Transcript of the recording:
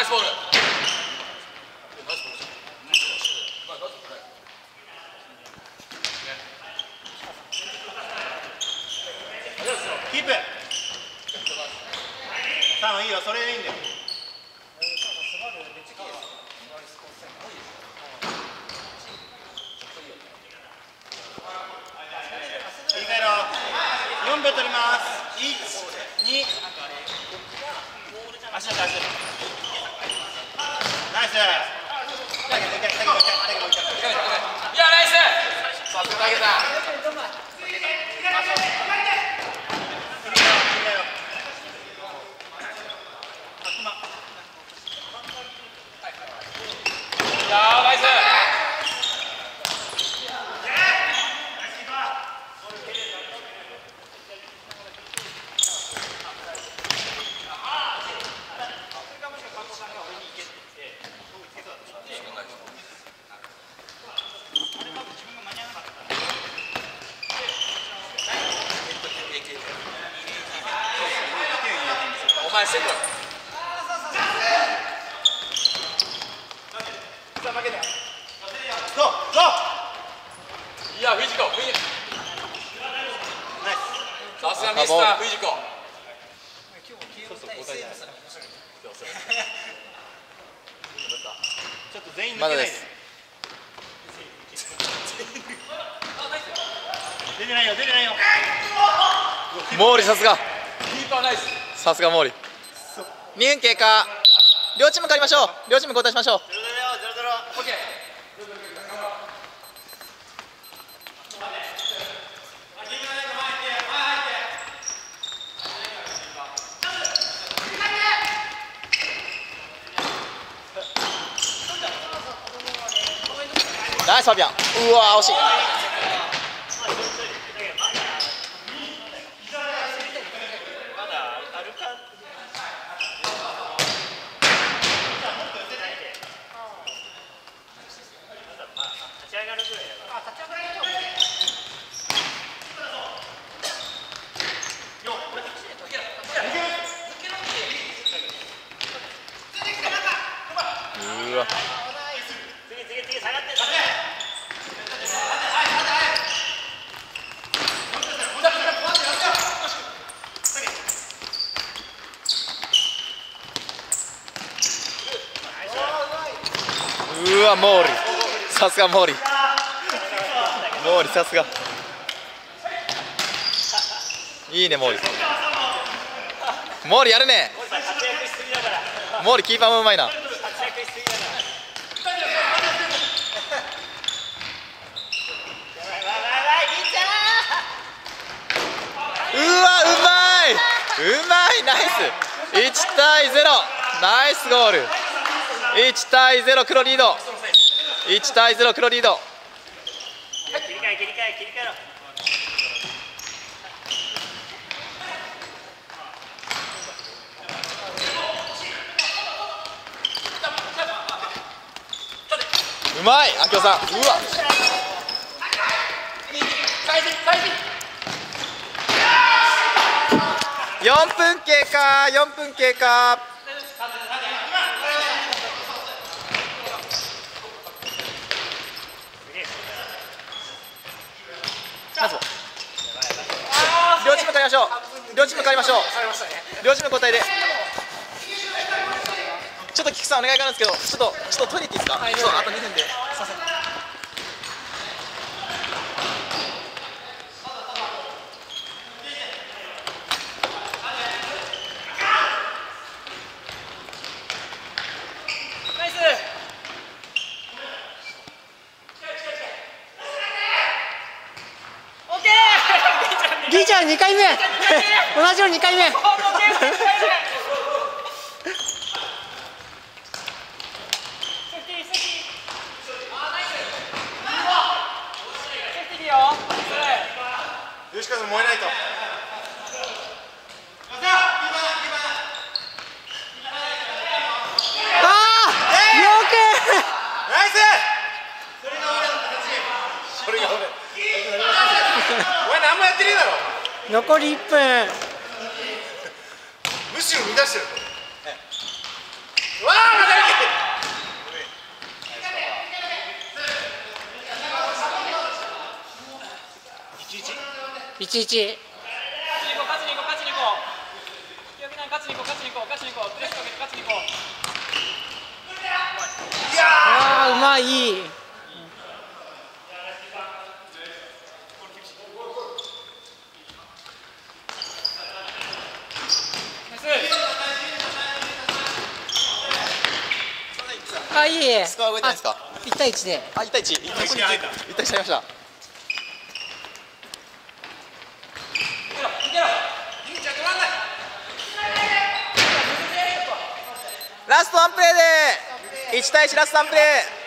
スボール。 キープ。さあいいよ、それでいいんだよ。切り替えろ。4秒取ります。1、2。足だけ足。ナイス。いや、ナイス。さすが投げた。いやー、ナイス。お前してこい。負けたよ。 ゴーゴー。 いや、藤子、 ナイス。 さすがミスター藤子。 ちょっと全員抜けないで。出てないよ、出てないよ。 毛利さすが。 キーパーナイス。 さすが毛利。2分経過。両チーム変わりましょう。両チーム交代しましょう。 0-0、0-0。オッケー。 ナイスファビアン。うわー惜しい。うわ。 次下がって。 うわ、毛利。さすが毛利。毛利さすが。いいね、毛利。毛利やるね。毛利キーパーもうまいな。うわ、うまいナイス。1対0。ナイスゴール。1対0黒リード。1対0黒リード。 切り替えろ。 うまい、秋夫さん。うわ。4分経過、4分経過。両チーム変わりましょう。両チーム変わりましょう。両チーム交代で。ちょっと菊さんお願いがあるんですけど、ちょっとトイレ行っていいですか。そう、あと2分で。 ギーちゃん2回目同じように2回目吉川さん燃えないと。ナイス。それが俺。お前何もやってねえだろ。 残り1分。 むしろ乱してる。わあ。 1-1。 勝ちに行こう勝ちに行こう勝ちに行こう記憶ない勝ちに行こう勝ちに行こう勝ちに行こうプレスかけて勝ちに行こうああうまい。いい。あいい。 スコア動いてないですか。 1対1で。 あ、1対1。1対1しちゃいました。ラストワンプレーで1対1ラストワンプレー。